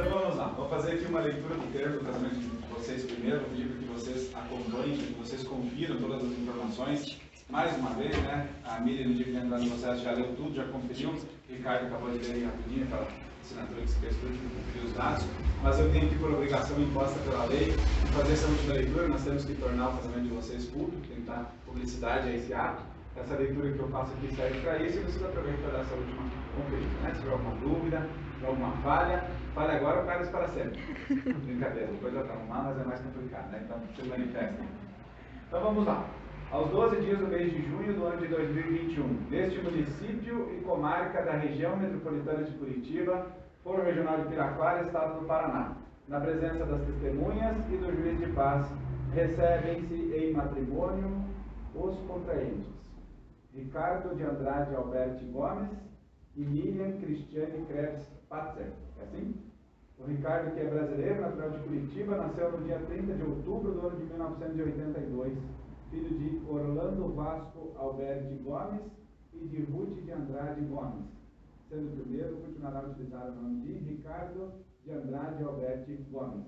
Então vamos lá, vou fazer aqui uma leitura do texto do casamento de vocês primeiro, vou pedir para que vocês acompanhem, que vocês confiram todas as informações. Mais uma vez, né? A Miriam, no dia que entrar no processo, já leu tudo, já conferiu. O Ricardo acabou de ler aí rapidinho, aquela assinatura que se fez tudo, que conferiu os dados. Mas eu tenho aqui por obrigação imposta pela lei de fazer essa última leitura. Nós temos que tornar o casamento de vocês público, tem que dar publicidade a esse ato. Essa leitura que eu faço aqui serve para isso e vocês aproveitam para dar essa última conferida, né? Se tiver alguma dúvida, alguma falha, fale agora ou fale para sempre. Brincadeira, a coisa está arrumada, mas é mais complicado, né? Então, se manifestem. Então, vamos lá. Aos 12 dias do mês de junho do ano de 2021, neste município e comarca da região metropolitana de Curitiba, Foro Regional de Piraquara, Estado do Paraná, na presença das testemunhas e do juiz de paz, recebem-se em matrimônio os contraentes: Ricardo de Andrade Alberti Gomes e Miriam Cristiane Krebs Patzer. É assim? O Ricardo, que é brasileiro, natural de Curitiba, nasceu no dia 30 de outubro do ano de 1982, filho de Orlando Vasco Alberti Gomes e de Ruth de Andrade Gomes, sendo o primeiro continuará a utilizar o nome de Ricardo de Andrade Alberti Gomes.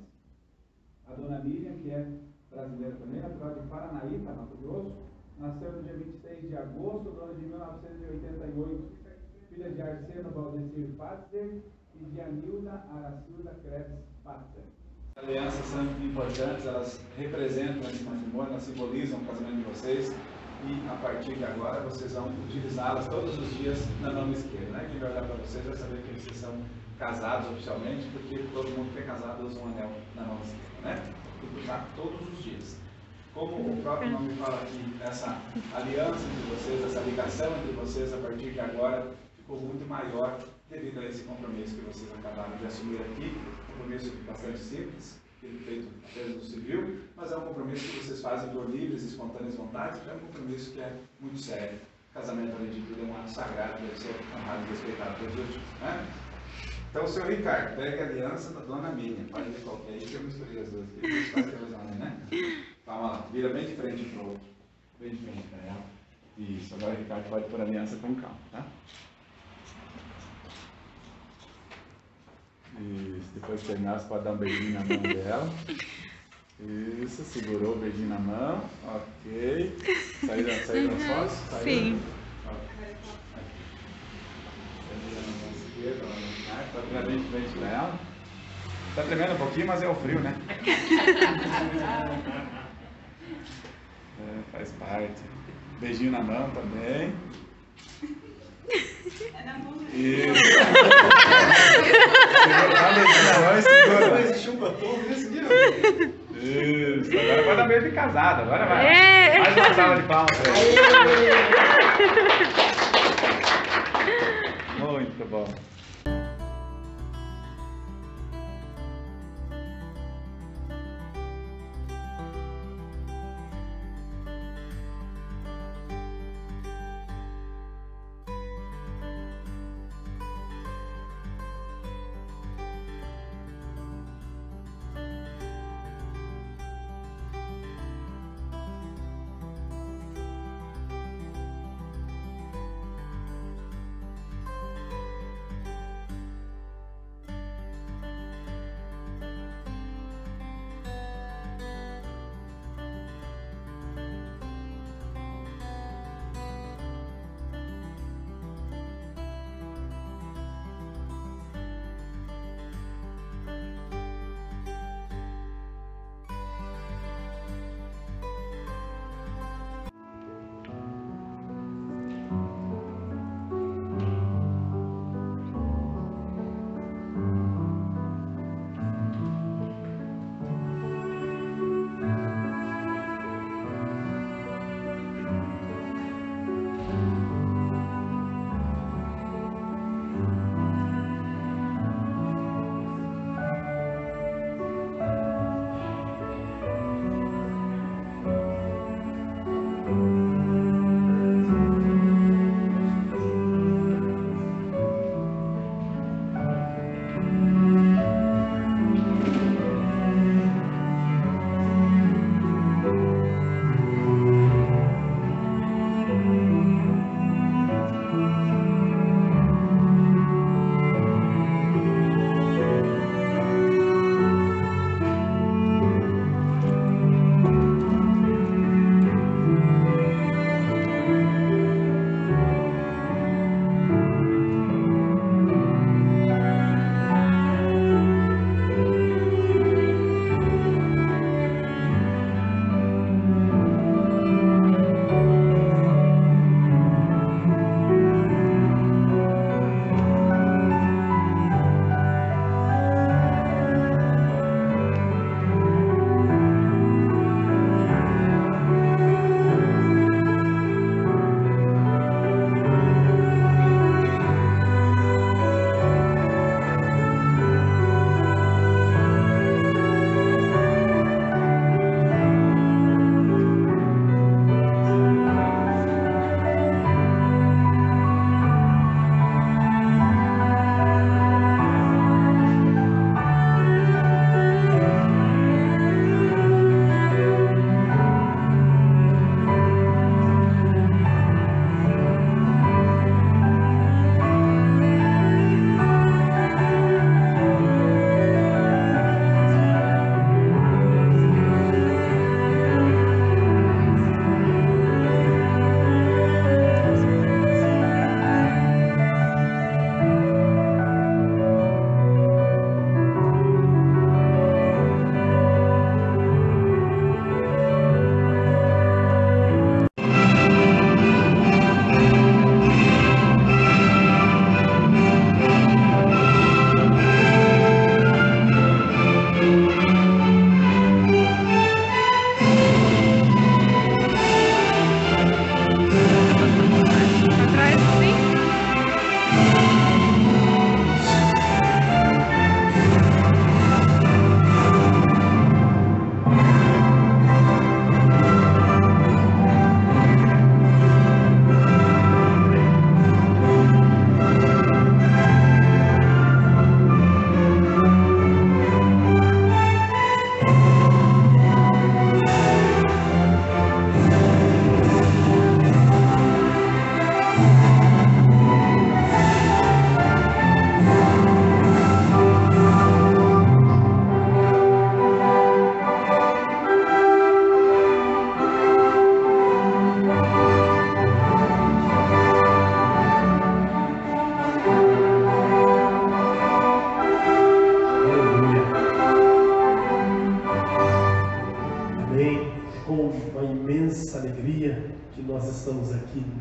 A dona Miriam, que é brasileira também, natural de Paranaíta, Mato Grosso, nasceu no dia 26 de agosto do ano de 1988, filha de Arseno Valdecir Patzer e de Anilda Aracilda Krebs Patzer. As alianças são importantes, elas representam esse matrimônio, elas simbolizam o casamento de vocês e a partir de agora vocês vão utilizá-las todos os dias na mão esquerda, né? Quem vai olhar para vocês vai saber que vocês são casados oficialmente, porque todo mundo que é casado usa um anel na mão esquerda, né? Tem que usar todos os dias. Como o próprio nome fala aqui, essa aliança entre vocês, essa ligação entre vocês a partir de agora ficou muito maior devido a esse compromisso que vocês acabaram de assumir aqui. Um compromisso bastante simples, feito apenas no civil, mas é um compromisso que vocês fazem por livres e espontâneas vontades, é um compromisso que é muito sério. Casamento, além de tudo, é um ato sagrado, deve ser honrado e respeitado pelos outros, né? Então, o senhor Ricardo, pega a aliança da dona Miriam, pode ver qual que é aí, que eu misturei as duas aqui, faz que né? Vamos lá, vira bem de frente para o outro, bem de frente para ela. Isso, agora o Ricardo pode pôr a aliança com calma, tá? Isso, depois que terminar, você pode dar um beijinho na mão dela. Isso, segurou o beijinho na mão, ok. Saíram as fotos? Sim. Está tremendo de frente para ela. Está tremendo um pouquinho, mas é o frio, né? Faz parte. Beijinho na mão também. Isso. Segura. Não existe um batom nesse dia. Isso. Agora vai dar beijo de casado. Agora vai. Mais uma salva de palmas. Muito bom.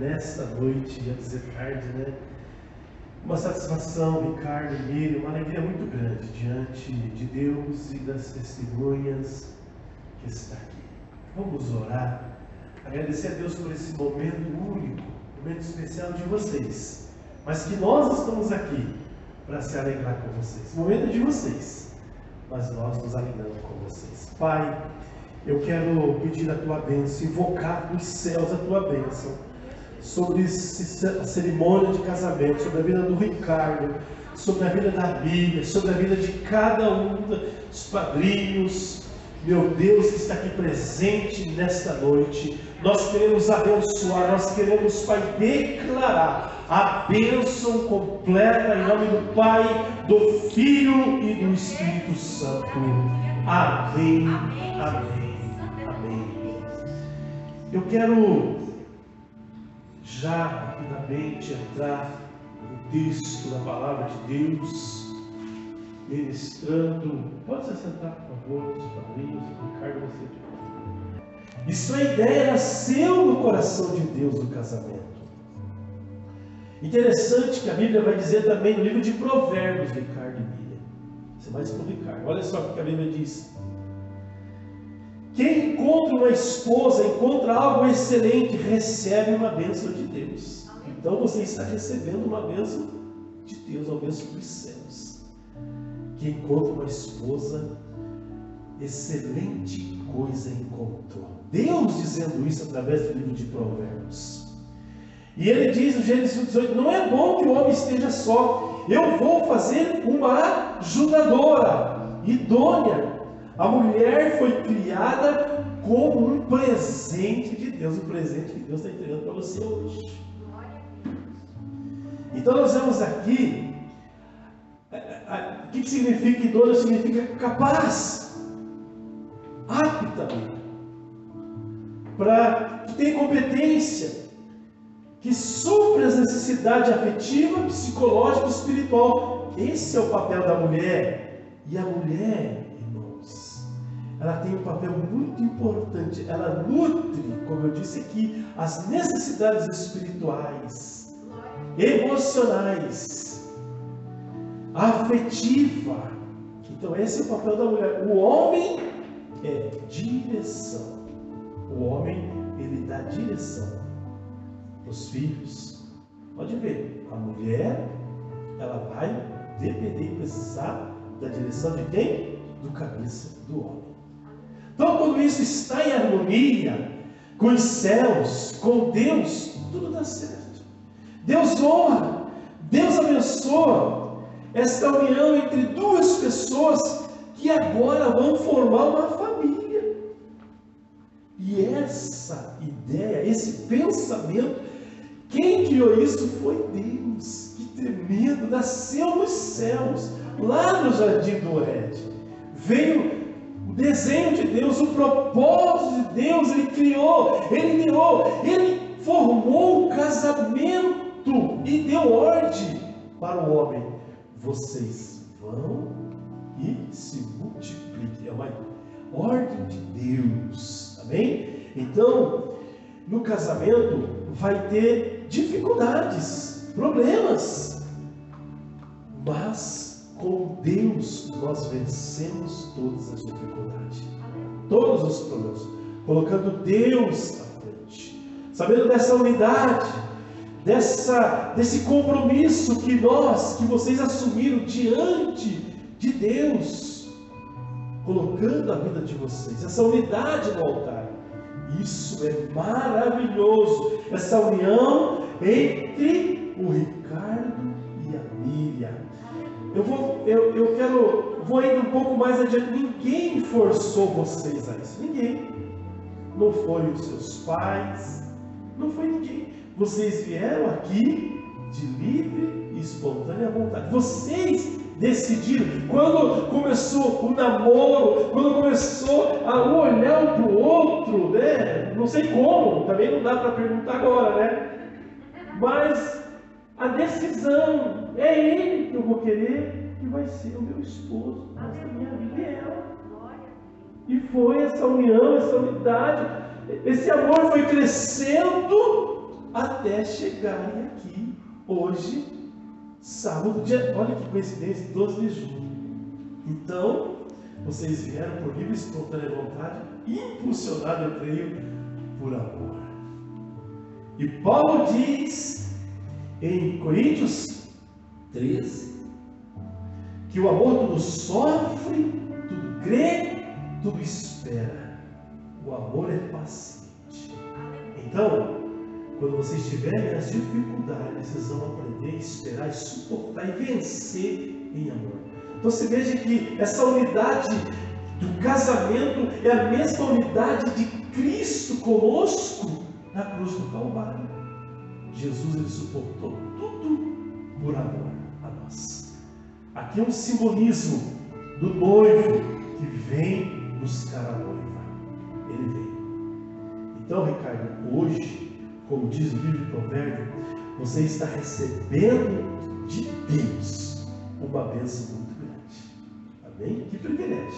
nesta noite, ia dizer tarde, né? Uma satisfação, Ricardo, Miriam, uma alegria muito grande diante de Deus e das testemunhas que está aqui. Vamos orar, agradecer a Deus por esse momento único, momento especial de vocês, mas que nós estamos aqui para se alegrar com vocês. O momento é de vocês, mas nós nos alegramos com vocês. Pai, eu quero pedir a tua bênção, invocar dos céus a tua bênção sobre a cerimônia de casamento, sobre a vida do Ricardo, sobre a vida da Bíblia, sobre a vida de cada um dos padrinhos, meu Deus, que está aqui presente nesta noite. Nós queremos abençoar, nós queremos, Pai, declarar a bênção completa em nome do Pai, do Filho e do Espírito Santo. Amém, amém, amém. Eu quero já rapidamente entrar no texto da palavra de Deus, ministrando. Pode se sentar, por favor, os padrinhos, Ricardo, você. Isso, a ideia nasceu no coração de Deus do casamento. Interessante que a Bíblia vai dizer também no livro de Provérbios, Ricardo e Miriam. Você vai para o Ricardo. Olha só o que a Bíblia diz. Quem encontra uma esposa, encontra algo excelente, recebe uma bênção de Deus. Então você está recebendo uma bênção de Deus, uma bênção dos céus. Quem encontra uma esposa, excelente coisa encontrou. Deus dizendo isso através do livro de Provérbios. E ele diz no Gênesis 18, não é bom que o homem esteja só, eu vou fazer uma ajudadora, idônea. A mulher foi criada como um presente de Deus, um presente que Deus está entregando para você hoje. Então nós vemos aqui, o que significa idônea? Significa capaz, apta, que tem competência, que supre as necessidades afetiva, psicológica e espiritual. Esse é o papel da mulher. E a mulher, irmãos, ela tem um papel muito importante. Ela nutre, como eu disse aqui, as necessidades espirituais, emocionais, afetiva. Então esse é o papel da mulher. O homem é direção. O homem, ele dá direção os filhos. Pode ver, a mulher, ela vai depender e precisar da direção de quem? Do cabeça do homem. Então, quando isso está em harmonia com os céus, com Deus, tudo dá certo. Deus honra, Deus abençoa esta união entre duas pessoas que agora vão formar uma família. E essa ideia, esse pensamento, quem criou isso foi Deus. Que tremendo! Nasceu nos céus, lá no Jardim do Éden. Veio o desenho de Deus, o propósito de Deus. Ele criou, ele formou o casamento e deu ordem para o homem: vocês vão e se multipliquem. É uma ordem de Deus. Amém? Então, no casamento vai ter dificuldades, problemas, mas com Deus nós vencemos todas as dificuldades, todos os problemas, colocando Deus à frente, sabendo dessa unidade, desse compromisso que vocês assumiram diante de Deus, colocando a vida de vocês, essa unidade no altar. Isso é maravilhoso, essa união entre o Ricardo e a Miriam. Eu vou indo um pouco mais adiante. Ninguém forçou vocês a isso, ninguém. Não foi os seus pais, não foi ninguém. Vocês vieram aqui de livre e espontânea vontade. Vocês decidiram. Quando começou o namoro, quando começou a olhar um para o outro, né? Não sei como, também não dá para perguntar agora, né? Mas a decisão é ele que eu vou querer, que vai ser o meu esposo, essa minha vida é ela. E foi essa união, essa unidade, esse amor foi crescendo até chegarem aqui hoje, sábado, olha que coincidência, 12 de julho. Então, vocês vieram por livre e espontânea vontade, impulsionado, eu creio, por amor. E Paulo diz em Coríntios 13 que o amor tudo sofre, tudo crê, tudo espera. O amor é paciente. Então, quando vocês tiverem as dificuldades, vocês vão aprender a esperar, e suportar e vencer em amor. Então você veja que essa unidade do casamento é a mesma unidade de Cristo conosco na cruz do Calvário. Jesus, ele suportou tudo por amor a nós. Aqui é um simbolismo do noivo que vem buscar a noiva. Ele vem. Então, Ricardo, hoje, como diz o livro de Provérbios, você está recebendo de Deus uma bênção muito grande. Amém? Que privilégio.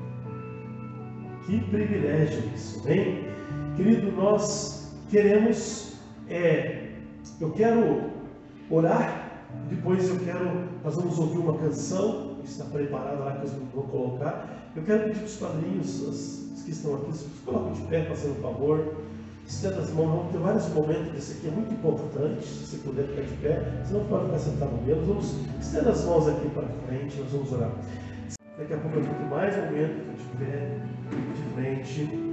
Que privilégio isso, amém? Querido, nós queremos, eu quero orar, depois nós vamos ouvir uma canção, que está preparada lá, que eu vou colocar. Eu quero pedir para os padrinhos, os que estão aqui, coloquem de pé, fazendo um favor, estenda as mãos, vamos ter vários momentos, esse aqui é muito importante, se você puder ficar de pé, senão pode ficar sentado mesmo. Vamos estender as mãos aqui para frente, nós vamos orar. Daqui a pouco eu vou ter mais um momento de pé, de frente.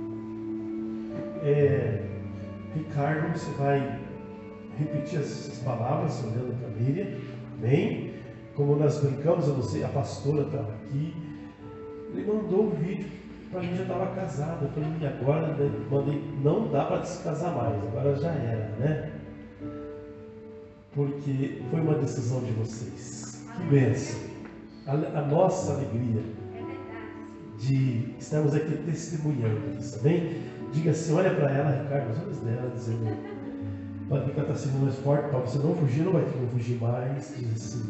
Ricardo, você vai repetir essas palavras, olhando para a Miriam, amém? Como nós brincamos, eu não sei, a pastora estava aqui, ele mandou um vídeo para mim, já estava casado, eu falei, agora mandei, não dá para descasar mais, agora já era, né? Porque foi uma decisão de vocês. Que bênção! A nossa alegria de estarmos aqui testemunhando isso, amém? Diga assim, olha para ela, Ricardo, os olhos dela, dizendo, para ficar está sendo mais forte, para você não fugir, não vai ter como fugir mais. Diz assim,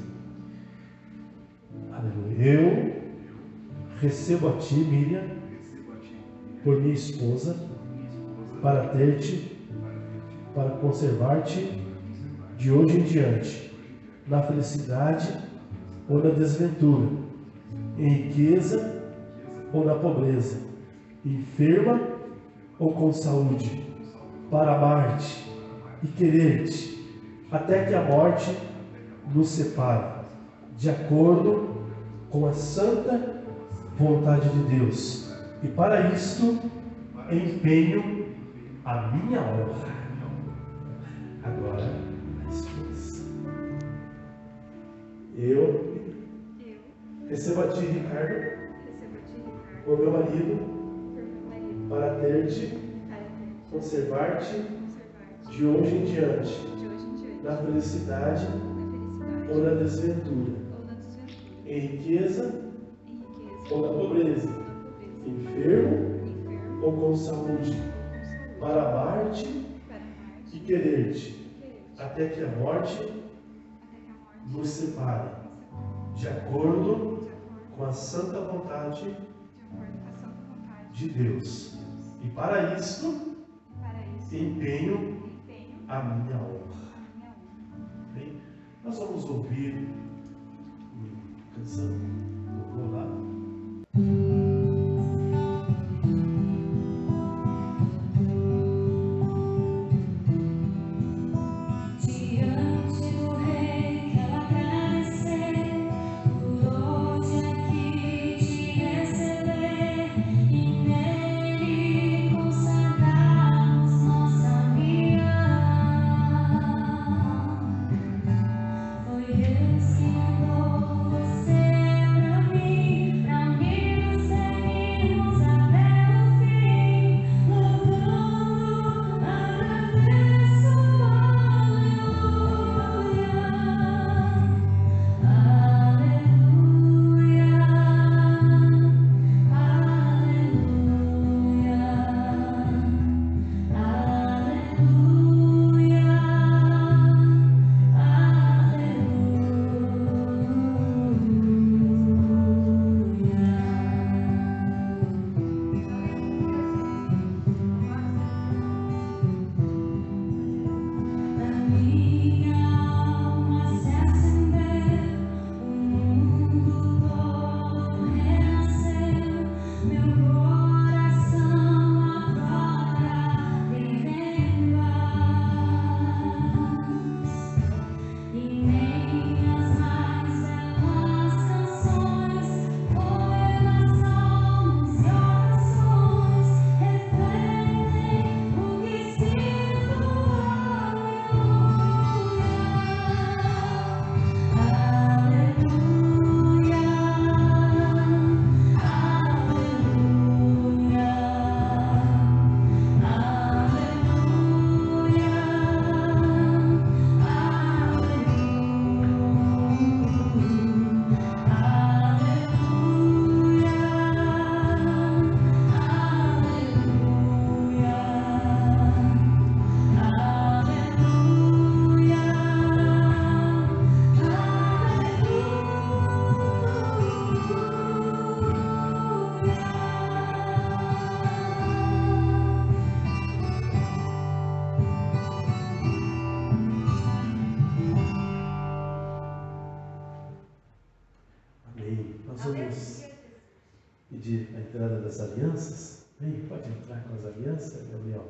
aleluia, eu recebo a ti, Miriam, por minha esposa, para ter-te, para conservar-te de hoje em diante, na felicidade ou na desventura, em riqueza ou na pobreza, enferma ou com saúde, para amar-te e querer-te, até que a morte nos separe, de acordo com a santa vontade de Deus. E para isto empenho a minha honra. Agora, a esposa. Eu recebo a ti, Ricardo, o meu marido, para ter-te, conservar-te de hoje em diante, na felicidade ou na desventura, em riqueza ou na pobreza, enfermo ou com saúde, para amar-te e querer-te, até que a morte nos separe, de acordo com a santa vontade de Deus. E para isto, empenho a minha honra. Bem, nós vamos ouvir uma canção. Vou lá. Foi esse amor, você entrada das alianças. Vem, pode entrar com as alianças, Gabriel.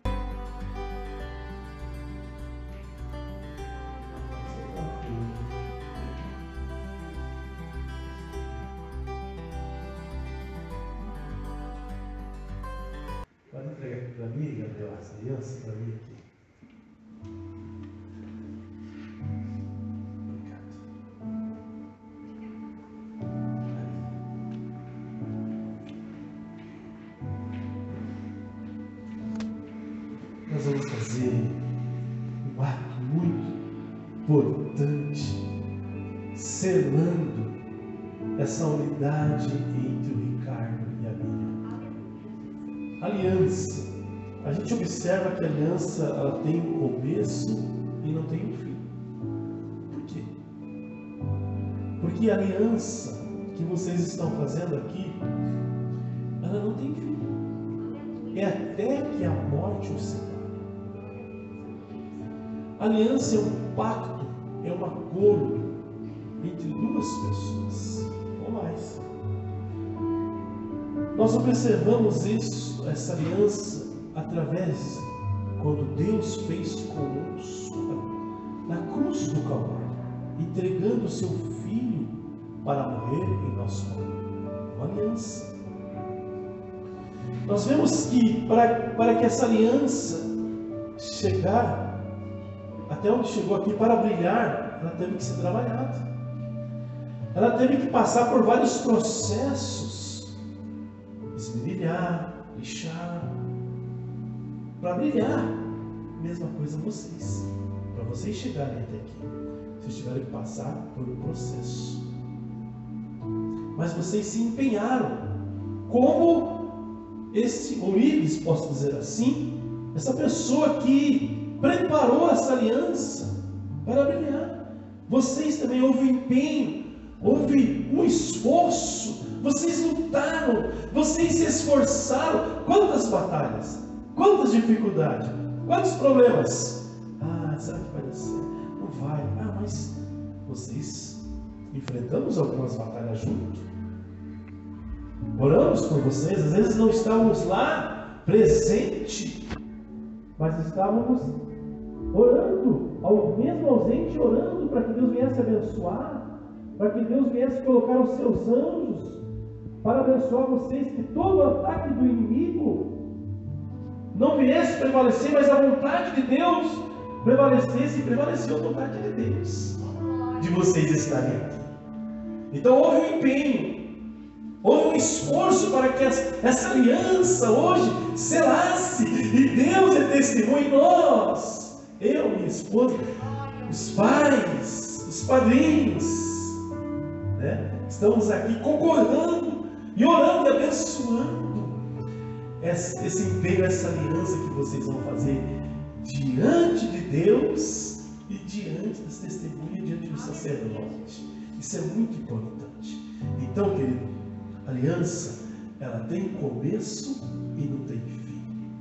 Pode entregar aqui para mim, Gabriel, as alianças para mim aqui. Nós vamos fazer um ato muito importante, selando essa unidade entre o Ricardo e a Miriam. Aliança. A gente observa que a aliança ela tem um começo e não tem um fim. Por quê? Porque a aliança que vocês estão fazendo aqui, ela não tem fim. É até que a morte os separe. A aliança é um pacto, é um acordo entre duas pessoas ou mais. Nós observamos isso, essa aliança, através quando Deus fez conosco na cruz do Calvário, entregando o seu Filho para morrer em nosso lugar. Uma aliança. Nós vemos que para que essa aliança chegar até onde chegou aqui, para brilhar, ela teve que ser trabalhada. Ela teve que passar por vários processos, esmerilhar, lixar, para brilhar. Mesma coisa vocês. Para vocês chegarem até aqui, vocês tiveram que passar por um processo. Mas vocês se empenharam. Como esse Orives, posso dizer assim, essa pessoa que preparou essa aliança para brilhar. Vocês também houve um empenho, houve um esforço, vocês lutaram, vocês se esforçaram. Quantas batalhas, quantas dificuldades, quantos problemas. Será que vai dar certo? Não vai. Mas vocês enfrentamos algumas batalhas juntos. Oramos por vocês, às vezes não estávamos lá presente, mas estávamos orando, mesmo ausente, orando para que Deus viesse abençoar, para que Deus viesse colocar os seus anjos para abençoar vocês, que todo ataque do inimigo não viesse prevalecer, mas a vontade de Deus prevalecesse, e prevaleceu a vontade de Deus, de vocês estarem aqui. Então houve um empenho, houve um esforço para que essa aliança hoje selasse, e Deus é testemunho em nós, eu, minha esposa, os pais, os padrinhos, né? Estamos aqui concordando e orando e abençoando esse empenho, essa aliança que vocês vão fazer diante de Deus e diante das testemunhas, diante do sacerdote. Isso é muito importante. Então, querido, a aliança, ela tem começo e não tem fim.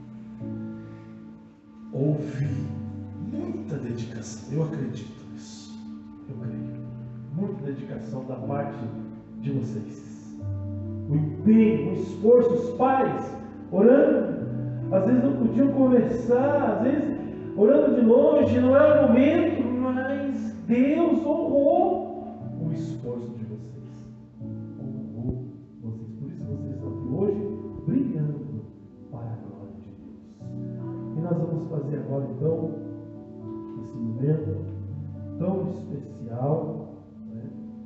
Houve muita dedicação, eu acredito nisso, eu creio, muita dedicação da parte de vocês, o empenho, o esforço, os pais orando, às vezes não podiam conversar, às vezes orando de longe, não era o momento, mas Deus honrou o esforço de vocês, honrou vocês, por isso vocês estão aqui hoje brilhando para a glória de Deus. E nós vamos fazer agora então esse momento tão especial, né?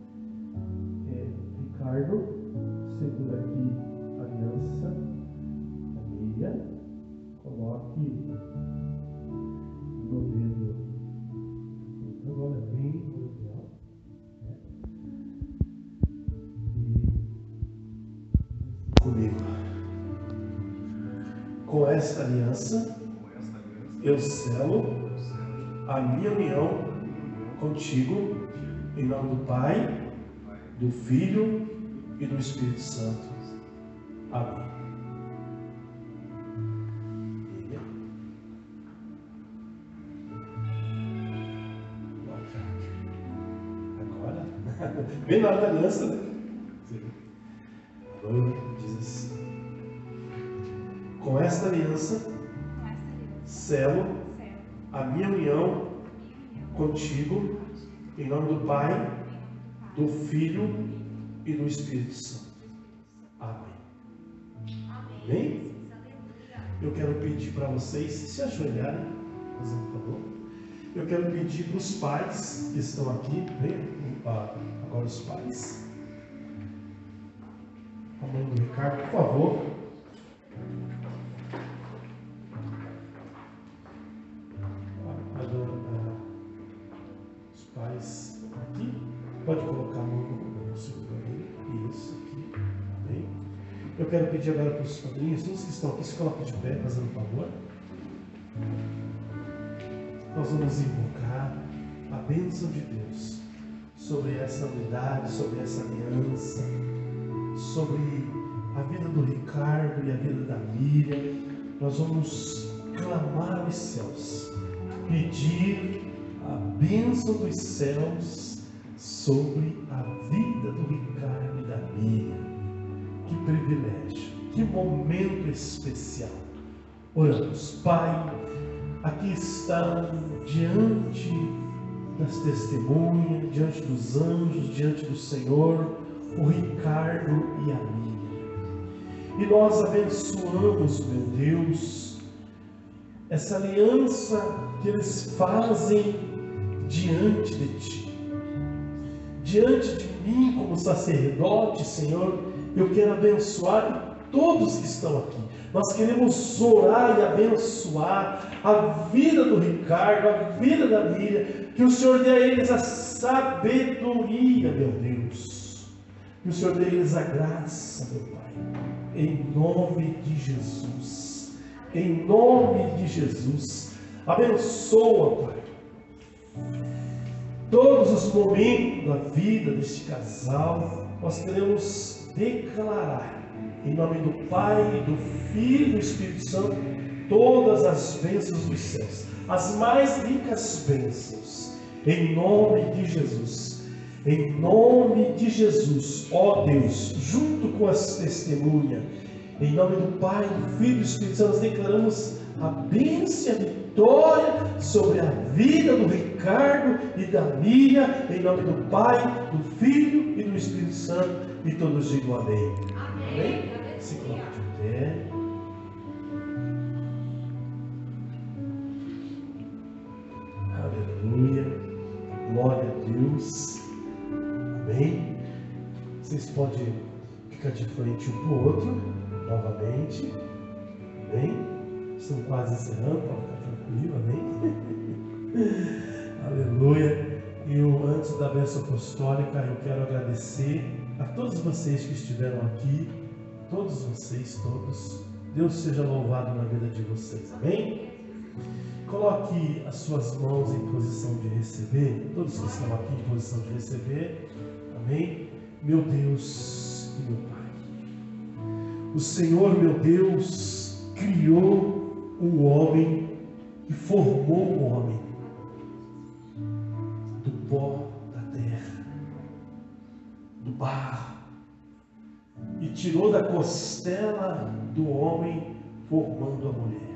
Ricardo, segura aqui a aliança, a Miriam, coloque no dedo, agora bem legal, né? E comigo, com esta aliança, eu selo a minha união contigo, em nome do Pai, do Filho e do Espírito Santo. Amém. Agora, bem na hora da aliança, né? A noiva diz assim: esta aliança, selo a minha união contigo, em nome do Pai, do Filho e do Espírito Santo. Amém. Amém? Eu quero pedir para vocês se ajoelharem, por favor. Eu quero pedir para os pais que estão aqui, agora os pais. A mãe do Ricardo, por favor. Os pais aqui. Pode colocar a mão no seguro. Isso aqui. Amém. Eu quero pedir agora para os padrinhos, todos que estão aqui, se coloquem de pé, fazendo um favor. Nós vamos invocar a bênção de Deus sobre essa unidade, sobre essa aliança, sobre a vida do Ricardo e a vida da Miriam. Nós vamos clamar aos céus, pedir a bênção dos céus sobre a vida do Ricardo e da Miriam. Que privilégio, que momento especial. Oramos. Pai, aqui estão diante das testemunhas, diante dos anjos, diante do Senhor, o Ricardo e a Miriam. E nós abençoamos, meu Deus, essa aliança que eles fazem diante de Ti. Diante de mim, como sacerdote, Senhor, eu quero abençoar todos que estão aqui. Nós queremos orar e abençoar a vida do Ricardo, a vida da Miriam, que o Senhor dê a eles a sabedoria, meu Deus. Que o Senhor dê a eles a graça, meu Pai. Em nome de Jesus. Em nome de Jesus. Abençoa, Pai, todos os momentos da vida deste casal. Nós queremos declarar, em nome do Pai, do Filho e do Espírito Santo, todas as bênçãos dos céus, as mais ricas bênçãos, em nome de Jesus. Em nome de Jesus, ó Deus, junto com as testemunhas, em nome do Pai, do Filho e do Espírito Santo, nós declaramos a bênção e a vitória sobre a vida do Ricardo e da Miriam, em nome do Pai, do Filho e do Espírito Santo, e todos digam amém. Amém? Se coloque de pé. Aleluia. Glória a Deus. Amém. Vocês podem ficar de frente um para o outro, novamente. Amém. Estão quase encerrando, pode ficar tranquilo. Amém. Aleluia. E antes da bênção apostólica, eu quero agradecer a todos vocês que estiveram aqui, todos vocês, todos. Deus seja louvado na vida de vocês. Amém? Coloque as suas mãos em posição de receber, todos que estão aqui em posição de receber. Amém? Meu Deus e meu Pai, o Senhor, meu Deus, criou o homem e formou o homem do pó da terra, do barro, e tirou da costela do homem, formando a mulher.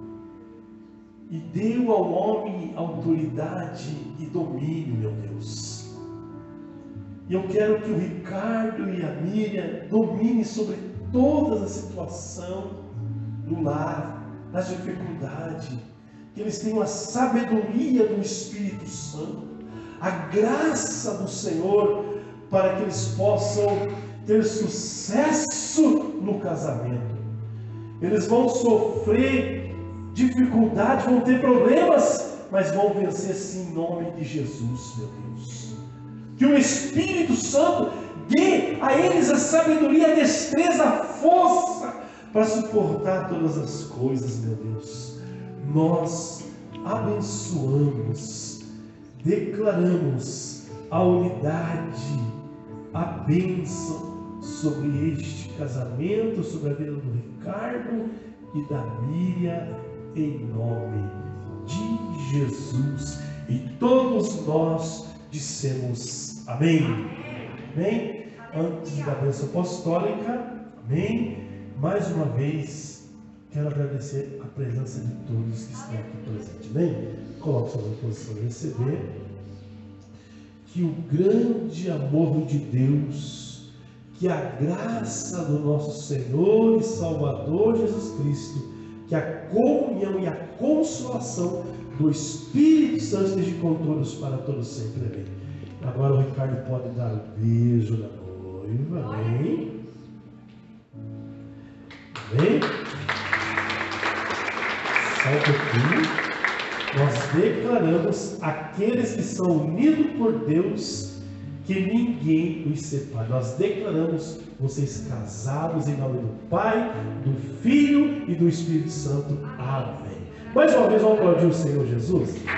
E deu ao homem autoridade e domínio, meu Deus. E eu quero que o Ricardo e a Miriam dominem sobre toda a situação do lar, das dificuldades, que eles tenham a sabedoria do Espírito Santo, a graça do Senhor, para que eles possam ter sucesso no casamento. Eles vão sofrer dificuldade, vão ter problemas, mas vão vencer sim em nome de Jesus, meu Deus. Que o Espírito Santo dê a eles a sabedoria, a destreza, a força para suportar todas as coisas, meu Deus. Nós abençoamos, declaramos a unidade, a bênção sobre este casamento, sobre a vida do Ricardo e da Miriam, em nome de Jesus. E todos nós dissemos amém. Amém? Antes da bênção apostólica, amém? Mais uma vez, Quero agradecer a presença de todos que estão aqui presentes. Bem, coloque sua posição de receber. Que o grande amor de Deus, que a graça do nosso Senhor e Salvador Jesus Cristo, que a comunhão e a consolação do Espírito Santo esteja com todos para todos sempre. Amém. Agora o Ricardo pode dar um beijo na noiva. Amém. Amém. Só um pouquinho. Nós declaramos aqueles que são unidos por Deus, que ninguém os separe. Nós declaramos vocês casados em nome do Pai, do Filho e do Espírito Santo. Amém. Mais uma vez, vamos aplaudir o Senhor Jesus.